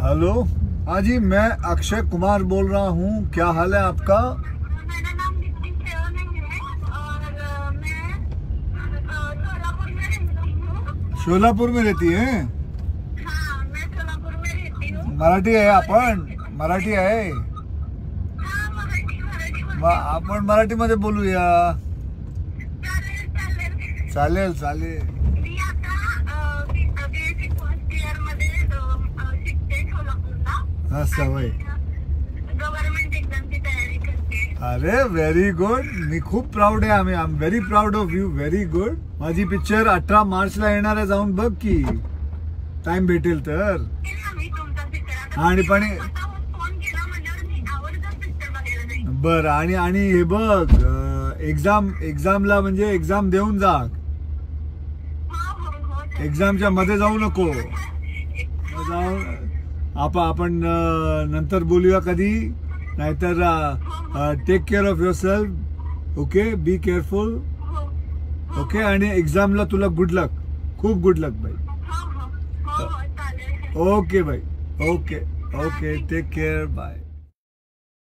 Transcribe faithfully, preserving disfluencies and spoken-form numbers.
Hello, हाँ जी, मैं अक्षय कुमार बोल रहा हूँ। क्या हाल है आपका? मेरा नाम दीप्ति सेवन है और मैं सोलापुर में रहती हूँ। शोलापुर में रहती हैं? हाँ, मैं सोलापुर में रहती हूँ। मराठी आहे आपण? मराठी आहे? हाँ, मराठी मराठी मग बोलते. आपण मराठीमध्ये बोलूया. चालेल चालेल. चालेल चालेल. मी आता बेसिक फर्स्ट इयर मध्ये अ, शिकते सोलापूरला. हा, सवय. गव्हर्नमेंट एक्झामची तयारी करते. अरे व्हेरी गुड. मी खूप प्राऊड आहे. आम्ही I am very proud of you. Very good. माझी पिक्चर अठरा मार्चला येणार आहे, जाऊन बघ की टाइम भेटेल तर. मी तुमचा पिक्चर आणि पण फोन केला म्हणल्यावर मी आवडतं पिक्चर बघायला जाईल. बर, आणि आणि हे बघ, एक्झाम एक्झामला म्हणजे एक्झाम देऊन जा. एक्झामच्या मध्ये जाऊ नको. जाऊन आप आपण नंतर बोलूया कधी, नाहीतर take care of yourself. Okay, be careful. Okay, आणि एक्झामला तुला गुड लक. खूप गुड लक bye. Okay bye. Okay okay, take care. Bye.